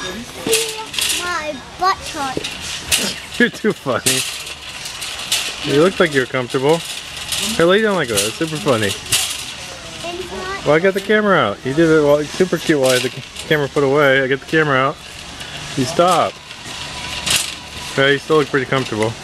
My butt hurt. You're too funny. You look like you're comfortable. Hey, lay down like that. It's super funny. Well, I got the camera out. You did it super cute while I had the camera put away. I get the camera out. You stop. Okay, you still look pretty comfortable.